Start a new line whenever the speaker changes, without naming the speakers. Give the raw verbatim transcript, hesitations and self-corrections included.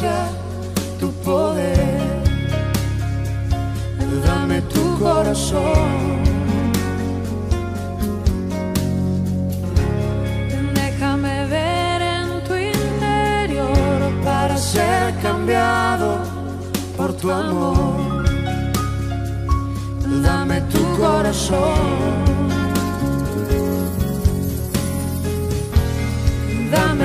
gracia, tu poder. Dame tu corazón. Déjame ver en tu interior para ser cambiado por tu amor. Dame tu corazón. Dame